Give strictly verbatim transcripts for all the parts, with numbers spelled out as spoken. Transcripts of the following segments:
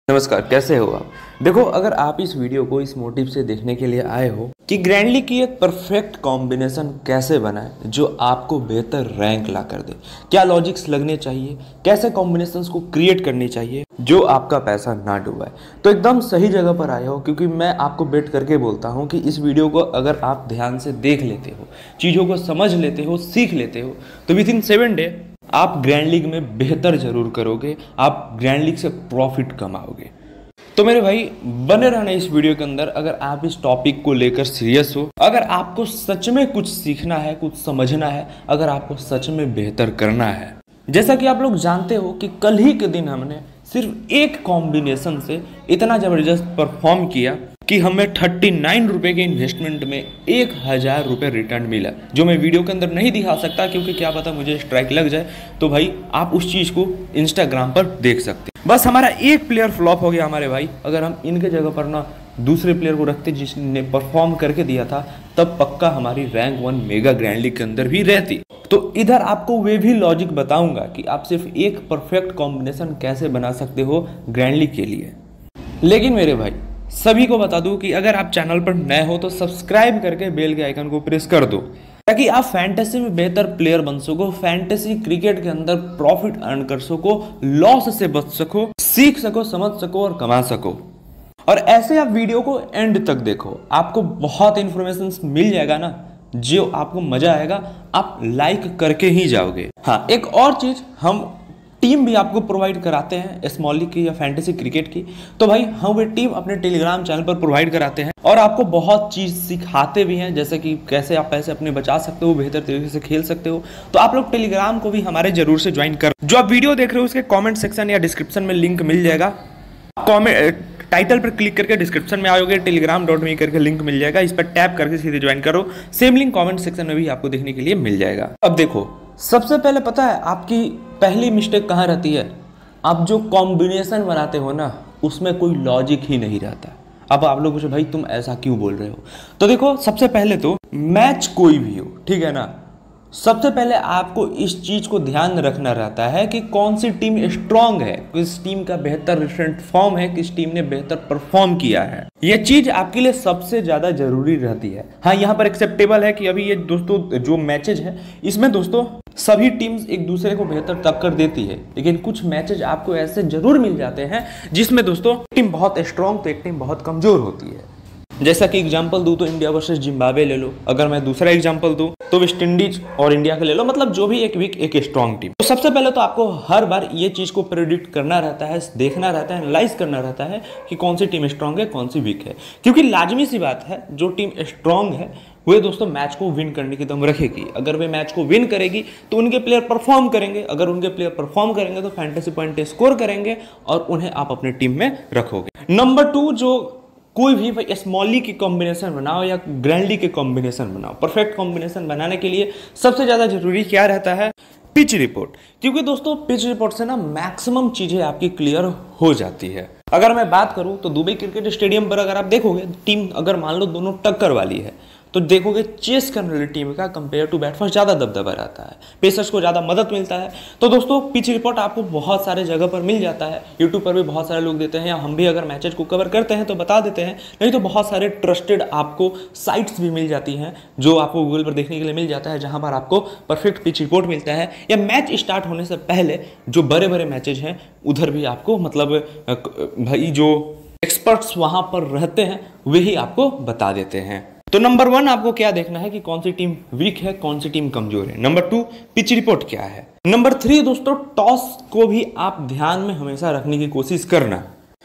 नमस्कार, कैसे हो आप। देखो, अगर आप इस वीडियो को इस मोटिव से देखने के लिए आए हो कि ग्रैंडली की एक परफेक्ट कॉम्बिनेशन कैसे बनाए जो आपको बेहतर रैंक ला कर दे, क्या लॉजिक्स लगने चाहिए, कैसे कॉम्बिनेशंस को क्रिएट करनी चाहिए जो आपका पैसा ना डुबाए, तो एकदम सही जगह पर आए हो। क्योंकि मैं आपको बेट करके बोलता हूँ कि इस वीडियो को अगर आप ध्यान से देख लेते हो, चीज़ों को समझ लेते हो, सीख लेते हो, तो विद इन सेवन डे आप ग्रैंड लीग में बेहतर जरूर करोगे, आप ग्रैंड लीग से प्रॉफिट कमाओगे। तो मेरे भाई बने रहना इस वीडियो के अंदर। अगर आप इस टॉपिक को लेकर सीरियस हो, अगर आपको सच में कुछ सीखना है, कुछ समझना है, अगर आपको सच में बेहतर करना है। जैसा कि आप लोग जानते हो कि कल ही के दिन हमने सिर्फ एक कॉम्बिनेशन से इतना जबरदस्त परफॉर्म किया कि हमें थर्टी नाइन रुपये के इन्वेस्टमेंट में एक हज़ार रुपये रिटर्न मिला, जो मैं वीडियो के अंदर नहीं दिखा सकता क्योंकि क्या पता मुझे स्ट्राइक लग जाए। तो भाई आप उस चीज़ को इंस्टाग्राम पर देख सकते हैं। बस हमारा एक प्लेयर फ्लॉप हो गया हमारे भाई। अगर हम इनके जगह पर ना दूसरे प्लेयर को रखते जिसने परफॉर्म करके दिया था, तब पक्का हमारी rank one mega grand league के अंदर भी रहती। तो इधर आपको वे भी लॉजिक बताऊंगा कि आप सिर्फ एक परफेक्ट कॉम्बिनेशन कैसे बना सकते हो ग्रैंड लीग के लिए। लेकिन मेरे भाई सभी को बता दूं कि अगर आप चैनल पर नए हो तो सब्सक्राइब करके बेल के आइकन को प्रेस कर दो, ताकि आप फैंटेसी में बेहतर प्लेयर बन सको, फैंटेसी क्रिकेट के अंदर प्रॉफिट अर्न कर सको, लॉस से बच सको, सीख सको, समझ सको और कमा सको। और ऐसे आप वीडियो को एंड तक देखो, आपको बहुत इंफॉर्मेशन मिल जाएगा ना, जो आपको मजा आएगा, आप लाइक करके ही जाओगे। हाँ, एक और चीज, हम टीम भी आपको प्रोवाइड कराते हैं स्मॉल लीग की या फैंटेसी क्रिकेट की। तो भाई हम वे टीम अपने टेलीग्राम चैनल पर प्रोवाइड कराते हैं और आपको बहुत चीज़ सिखाते भी हैं, जैसे कि कैसे आप पैसे अपने बचा सकते हो, बेहतर तरीके से खेल सकते हो। तो आप लोग टेलीग्राम को भी हमारे जरूर से ज्वाइन कर। जो आप वीडियो देख रहे हो उसके कॉमेंट सेक्शन या डिस्क्रिप्शन में लिंक मिल जाएगा। कॉमेंट टाइटल पर क्लिक करके डिस्क्रिप्शन में आओगे, टेलीग्राम डॉट मी करके लिंक मिल जाएगा, इस पर टैप करके सीधे ज्वाइन करो। सेम लिंक कॉमेंट सेक्शन में भी आपको देखने के लिए मिल जाएगा। अब देखो, सबसे पहले पता है आपकी पहली मिस्टेक कहाँ रहती है? आप जो कॉम्बिनेशन बनाते हो ना, उसमें कोई लॉजिक ही नहीं रहता। अब आप लोग पूछो भाई तुम ऐसा क्यों बोल रहे हो? तो देखो, सबसे पहले तो मैच कोई भी हो, ठीक है ना, सबसे पहले आपको इस चीज को ध्यान रखना रहता है कि कौन सी टीम स्ट्रांग है, किस टीम का बेहतर रिसेंट फॉर्म है, किस टीम ने बेहतर परफॉर्म किया है। यह चीज आपके लिए सबसे ज्यादा जरूरी रहती है। हाँ, यहाँ पर एक्सेप्टेबल है कि अभी ये दोस्तों जो मैचेज है, इसमें दोस्तों सभी टीम्स एक दूसरे को बेहतर टक्कर देती है, लेकिन कुछ मैचेज आपको ऐसे जरूर मिल जाते हैं जिसमें दोस्तों टीम बहुत स्ट्रांग तो एक टीम बहुत कमजोर होती है। जैसा कि एग्जांपल दूं तो इंडिया वर्सेस जिम्बाब्वे ले लो। अगर मैं दूसरा एग्जांपल दूं तो वेस्ट इंडीज और इंडिया का ले लो, मतलब जो भी एक वीक एक स्ट्रांग टीम। तो सबसे पहले तो आपको हर बार ये चीज को प्रेडिक्ट करना रहता है, देखना रहता है, एनालाइज करना रहता है कि कौन सी टीम स्ट्रांग है, कौन सी वीक है। क्योंकि लाजमी सी बात है, जो टीम स्ट्रांग है वे दोस्तों मैच को विन करने की दम रखेगी। अगर वे मैच को विन करेगी तो उनके प्लेयर परफॉर्म करेंगे, अगर उनके प्लेयर परफॉर्म करेंगे तो फैंटेसी पॉइंट स्कोर करेंगे और उन्हें आप अपने टीम में रखोगे। नंबर टू, जो कोई भी भाई स्मॉल लीग की कॉम्बिनेशन बनाओ या ग्रैंड लीग के कॉम्बिनेशन बनाओ, परफेक्ट कॉम्बिनेशन बनाने के लिए सबसे ज्यादा जरूरी क्या रहता है? Pitch report. क्योंकि दोस्तों पिच रिपोर्ट से ना मैक्सिमम चीजें आपकी क्लियर हो जाती है। अगर मैं बात करूं तो दुबई क्रिकेट स्टेडियम पर अगर आप देखोगे, टीम अगर मान लो दोनों टक्कर वाली है, तो देखोगे चेस करने वाली टीम का कंपेयर टू बैट फर्स्ट ज़्यादा दबदबा रहता है, पेसर्स को ज़्यादा मदद मिलता है। तो दोस्तों पिच रिपोर्ट आपको बहुत सारे जगह पर मिल जाता है, यूट्यूब पर भी बहुत सारे लोग देते हैं, या हम भी अगर मैचेज को कवर करते हैं तो बता देते हैं। नहीं तो बहुत सारे ट्रस्टेड आपको साइट्स भी मिल जाती हैं, जो आपको गूगल पर देखने के लिए मिल जाता है, जहाँ पर आपको परफेक्ट पिच रिपोर्ट मिलता है। या मैच स्टार्ट होने से पहले जो बड़े बड़े मैचेज हैं उधर भी आपको, मतलब भाई जो एक्सपर्ट्स वहाँ पर रहते हैं वही आपको बता देते हैं। तो नंबर वन आपको क्या देखना है कि कौन सी टीम वीक है, कौन सी टीम कमजोर है। नंबर टू, पिच रिपोर्ट क्या है। नंबर थ्री दोस्तों, टॉस को भी आप ध्यान में हमेशा रखने की कोशिश करना।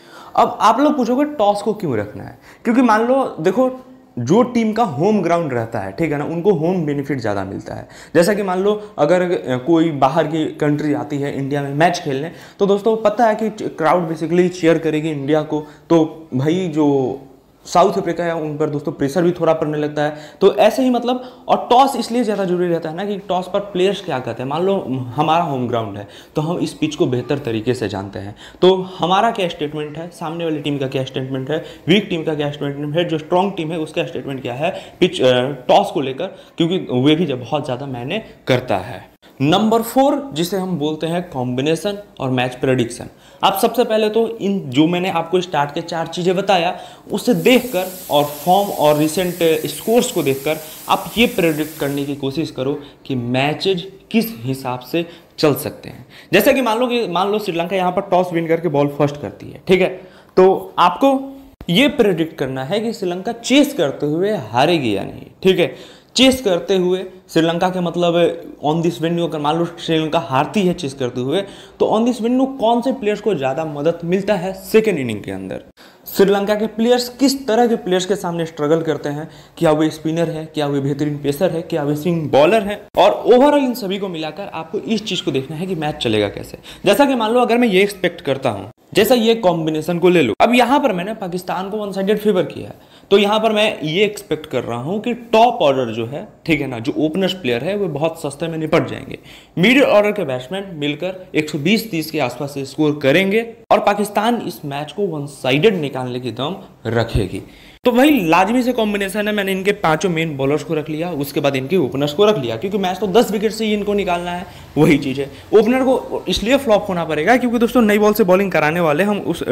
अब आप लोग पूछोगे टॉस को क्यों रखना है? क्योंकि मान लो देखो, जो टीम का होम ग्राउंड रहता है, ठीक है ना, उनको होम बेनिफिट ज़्यादा मिलता है। जैसा कि मान लो अगर कोई बाहर की कंट्री आती है इंडिया में मैच खेलने, तो दोस्तों पता है कि क्राउड बेसिकली चीयर करेगी इंडिया को, तो भाई जो साउथ अफ्रीका है उन पर दोस्तों प्रेशर भी थोड़ा पड़ने लगता है। तो ऐसे ही मतलब, और टॉस इसलिए ज़्यादा जरूरी रहता है ना कि टॉस पर प्लेयर्स क्या कहते हैं। मान लो हमारा होम ग्राउंड है तो हम इस पिच को बेहतर तरीके से जानते हैं, तो हमारा क्या स्टेटमेंट है, सामने वाली टीम का क्या स्टेटमेंट है, वीक टीम का क्या स्टेटमेंट है, जो स्ट्रॉन्ग टीम है उसका स्टेटमेंट क्या है पिच टॉस को लेकर, क्योंकि वे भी बहुत ज़्यादा मायने करता है। नंबर फोर, जिसे हम बोलते हैं कॉम्बिनेशन और मैच प्रेडिक्शन। आप सबसे पहले तो इन जो मैंने आपको स्टार्ट के चार चीज़ें बताया उसे देखकर और फॉर्म और रिसेंट स्कोर्स को देखकर आप ये प्रेडिक्ट करने की कोशिश करो कि मैचेज किस हिसाब से चल सकते हैं। जैसे कि मान लो कि मान लो श्रीलंका यहाँ पर टॉस विन करके बॉल फर्स्ट करती है, ठीक है, तो आपको ये प्रेडिक्ट करना है कि श्रीलंका चेस करते हुए हारेगी या नहीं, ठीक है। चेस करते हुए श्रीलंका के मतलब ऑन दिस वेन्यू अगर मान लो श्रीलंका हारती है चेस करते हुए, तो ऑन दिस वेन्यू कौन से प्लेयर्स को ज़्यादा मदद मिलता है सेकेंड इनिंग के अंदर। श्रीलंका के प्लेयर्स किस तरह के प्लेयर्स के सामने स्ट्रगल करते हैं, क्या वे स्पिनर है, क्या वे बेहतरीन पेसर है, क्या वे स्विंग बॉलर है, और ओवरऑल इन सभी को मिलाकर आपको इस चीज़ को देखना है कि मैच चलेगा कैसे। जैसा कि मान लो अगर मैं ये एक्सपेक्ट करता हूँ, जैसा ये कॉम्बिनेशन को ले लो, अब यहाँ पर मैंने पाकिस्तान को वन साइडेड फेवर किया है, तो यहाँ पर मैं ये एक्सपेक्ट कर रहा हूँ कि टॉप ऑर्डर जो है, ठीक है ना, जो ओपनर्स प्लेयर है वो बहुत सस्ते में निपट जाएंगे। मिडिल ऑर्डर के बैट्समैन मिलकर एक सौ बीस तीस के आसपास से स्कोर करेंगे और पाकिस्तान इस मैच को वन साइडेड निकालने की दम रखेगी। तो भाई लाजमी से कॉम्बिनेशन है, मैंने इनके पांचों मेन बॉलर्स को रख लिया, उसके बाद इनके ओपनर्स को रख लिया, क्योंकि मैच तो दस विकेट से ही इनको निकालना है, वही चीज़ है। ओपनर को इसलिए फ्लॉप होना पड़ेगा क्योंकि दोस्तों नई बॉल से बॉलिंग कराने वाले हम उस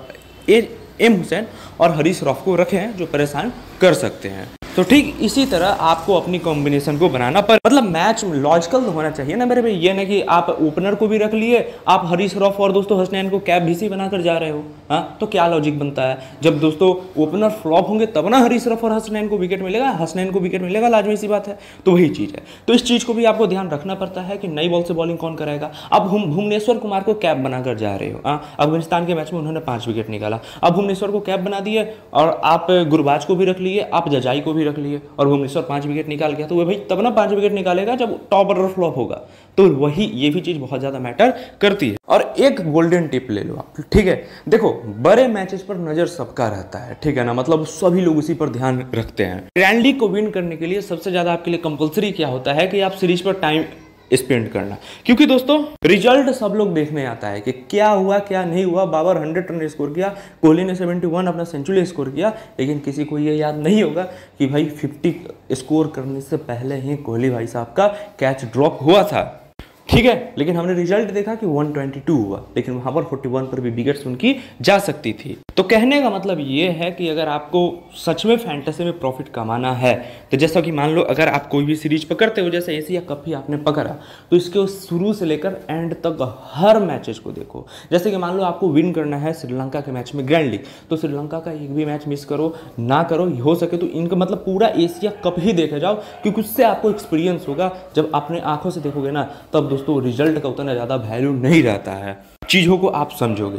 ए, एम हुसैन और हरीश रॉफ को रखे हैं जो परेशान कर सकते हैं। तो ठीक इसी तरह आपको अपनी कॉम्बिनेशन को बनाना पर मतलब मैच लॉजिकल तो होना चाहिए ना मेरे भाई। ये ना कि आप ओपनर को भी रख लिए, आप हरीश रॉफ और दोस्तों हसनैन को कैप भीसी बनाकर जा रहे हो, हाँ, तो क्या लॉजिक बनता है। जब दोस्तों ओपनर फ्लॉप होंगे तब ना हरीश रॉफ और हसनैन को विकेट मिलेगा, हसनैन को विकेट मिलेगा, लाजमी सी बात है। तो वही चीज़ है, तो इस चीज़ को भी आपको ध्यान रखना पड़ता है कि नई बॉल से बॉलिंग कौन कराएगा। अब हम भुवनेश्वर कुमार को कैप बनाकर जा रहे हो, हाँ, अफगानिस्तान के मैच में उन्होंने पाँच विकेट निकाला, अब भुवनेश्वर को कैप बना दिए और आप गुरबाज को भी रख लिए, आप जजाई को भी रख लिए और भुवनेश्वर पांच विकेट निकाल गया, तो वह भाई तब ना पांच विकेट निकालेगा जब टॉप ऑर्डर फ्लॉप होगा। तो वही ये भी चीज बहुत ज्यादा मैटर करती है। और एक गोल्डन टिप ले लो आप, ठीक है, देखो बड़े मैचेस पर नजर सबका रहता है, ठीक है ना, मतलब सभी लोग उसी पर ध्यान रखते हैं। ग्रैंड लीग को विन करने के लिए सबसे ज्यादा आपके लिए कंपलसरी क्या होता है कि आप सीरीज पर टाइम स्पेंड करना, क्योंकि दोस्तों रिजल्ट सब लोग देखने आता है कि क्या हुआ क्या नहीं हुआ। बाबर हंड्रेड रन स्कोर किया, कोहली ने सेवेंटी वन अपना सेंचुरी स्कोर किया, लेकिन किसी को ये याद नहीं होगा कि भाई फिफ्टी स्कोर करने से पहले ही कोहली भाई साहब का कैच ड्रॉप हुआ था, ठीक है, लेकिन हमने रिजल्ट देखा कि वन ट्वेंटी टू हुआ, लेकिन वहां पर फोर्टी वन पर भी विकेट्स उनकी जा सकती थी। तो कहने का मतलब ये है कि अगर आपको सच में फैंटेसी में प्रॉफिट कमाना है, तो जैसा कि मान लो अगर आप कोई भी सीरीज पकड़ते हो, जैसे एशिया कप ही आपने पकड़ा, तो इसके शुरू से लेकर एंड तक हर मैचेस को देखो। जैसे कि मान लो आपको विन करना है श्रीलंका के मैच में ग्रैंड लीग, तो श्रीलंका का एक भी मैच मिस करो ना करो, हो सके तो इनका मतलब पूरा एशिया कप ही देखे जाओ, क्योंकि उससे आपको एक्सपीरियंस होगा। जब अपने आंखों से देखोगे ना, तब दोस्तों रिजल्ट का उतना ज़्यादा वैल्यू नहीं रहता है, चीज़ों को आप समझोगे।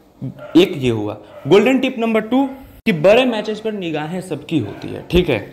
एक ये हुआ गोल्डन टिप नंबर टू कि बड़े मैचेस पर निगाहें सबकी होती है, ठीक है।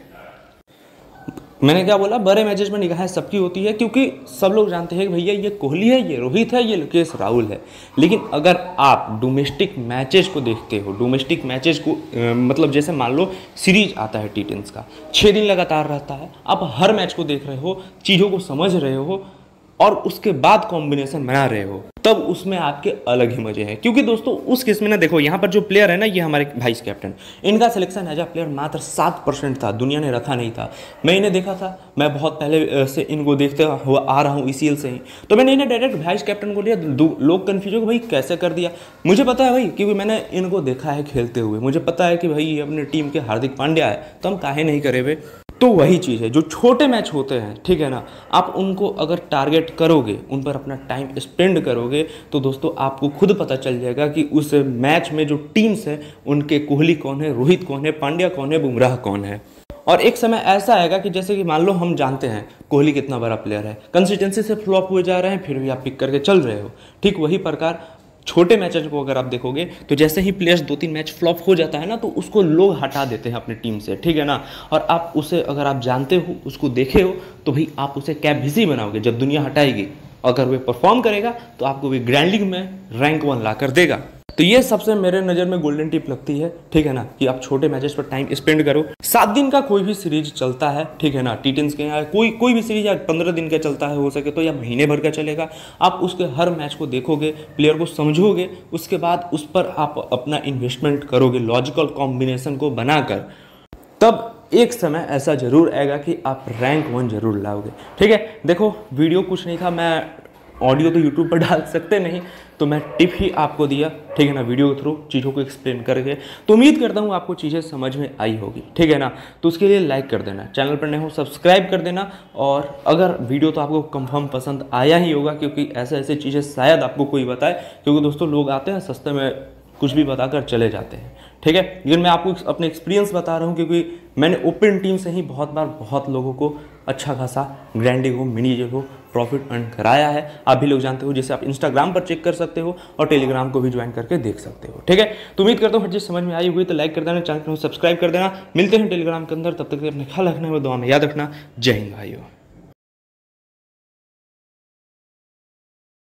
मैंने क्या बोला, बड़े मैचेस में निगाहें सबकी होती है, क्योंकि सब लोग जानते हैं कि भैया ये कोहली है, ये रोहित है, ये लोकेश राहुल है। लेकिन अगर आप डोमेस्टिक मैचेस को देखते हो, डोमेस्टिक मैचेस को आ, मतलब जैसे मान लो सीरीज आता है टी टेंस का, छः दिन लगातार रहता है, आप हर मैच को देख रहे हो, चीज़ों को समझ रहे हो और उसके बाद कॉम्बिनेशन बना रहे हो, तब उसमें आपके अलग ही मजे हैं। क्योंकि दोस्तों उस केस में ना देखो, यहाँ पर जो प्लेयर है ना, ये हमारे वाइस कैप्टन, इनका सिलेक्शन एज अ प्लेयर मात्र सात परसेंट था, दुनिया ने रखा नहीं था। मैं इन्हें देखा था, मैं बहुत पहले से इनको देखते हुआ आ रहा हूँ ईसीएल से ही, तो मैंने इन्हें डायरेक्ट वाइस कैप्टन को लिया। लोग कन्फ्यूज हो कि भाई कैसे कर दिया, मुझे पता है भाई, क्योंकि मैंने इनको देखा है खेलते हुए, मुझे पता है कि भाई ये अपनी टीम के हार्दिक पांड्या है, तो हम काहे नहीं करे भाई। तो वही चीज़ है, जो छोटे मैच होते हैं, ठीक है ना, आप उनको अगर टारगेट करोगे, उन पर अपना टाइम स्पेंड करोगे, तो दोस्तों आपको खुद पता चल जाएगा कि उस मैच में जो टीम्स है उनके कोहली कौन है, रोहित कौन है, पांड्या कौन है, बुमराह कौन है। और एक समय ऐसा आएगा कि जैसे कि मान लो हम जानते हैं कोहली कितना बड़ा प्लेयर है, कंसिस्टेंसी से फ्लॉप हुए जा रहे हैं, फिर भी आप पिक करके चल रहे हो। ठीक वही प्रकार छोटे मैचेस को अगर आप देखोगे, तो जैसे ही प्लेयर्स दो तीन मैच फ्लॉप हो जाता है ना, तो उसको लोग हटा देते हैं अपनी टीम से, ठीक है ना। और आप उसे अगर आप जानते हो, उसको देखे हो, तो भाई आप उसे कैप भीसी बनाओगे जब दुनिया हटाएगी। अगर वे परफॉर्म करेगा तो आपको भी ग्रैंड लीग में रैंक वन ला कर देगा। तो ये सबसे मेरे नज़र में गोल्डन टिप लगती है, ठीक है ना, कि आप छोटे मैचेस पर टाइम स्पेंड करो। सात दिन का कोई भी सीरीज चलता है, ठीक है ना, टी टेंस के यहाँ कोई कोई भी सीरीज या पंद्रह दिन का चलता है, हो सके तो, या महीने भर का चलेगा। आप उसके हर मैच को देखोगे, प्लेयर को समझोगे, उसके बाद उस पर आप अपना इन्वेस्टमेंट करोगे लॉजिकल कॉम्बिनेशन को बनाकर, तब एक समय ऐसा जरूर आएगा कि आप रैंक वन जरूर लाओगे। ठीक है, देखो वीडियो कुछ नहीं था, मैं ऑडियो तो यूट्यूब पर डाल सकते नहीं, तो मैं टिप ही आपको दिया, ठीक है ना, वीडियो के थ्रू चीज़ों को एक्सप्लेन करके। तो उम्मीद करता हूँ आपको चीज़ें समझ में आई होगी, ठीक है ना। तो उसके लिए लाइक कर देना, चैनल पर नए हो सब्सक्राइब कर देना, और अगर वीडियो तो आपको कंफर्म पसंद आया ही होगा, क्योंकि ऐसे ऐसे चीज़ें शायद आपको कोई बताए, क्योंकि दोस्तों लोग आते हैं सस्ते में कुछ भी बताकर चले जाते हैं, ठीक है। लेकिन मैं आपको अपने एक्सपीरियंस बता रहा हूँ, क्योंकि मैंने ओपन टीम से ही बहुत बार बहुत लोगों को अच्छा खासा ग्रैंडी को, मिनी को प्रॉफिट अर्न कराया है। आप भी लोग जानते हो, जैसे आप इंस्टाग्राम पर चेक कर सकते हो और टेलीग्राम को भी ज्वाइन करके देख सकते हो, ठीक है। तो उम्मीद करता हूँ हर चीज़ समझ में आई हुई, तो लाइक कर देना, चैनल को सब्सक्राइब कर देना। मिलते हैं टेलीग्राम के अंदर, तब तक अपने ख्याल रखना है, दुआ में याद रखना। जय हिंद भाइयों।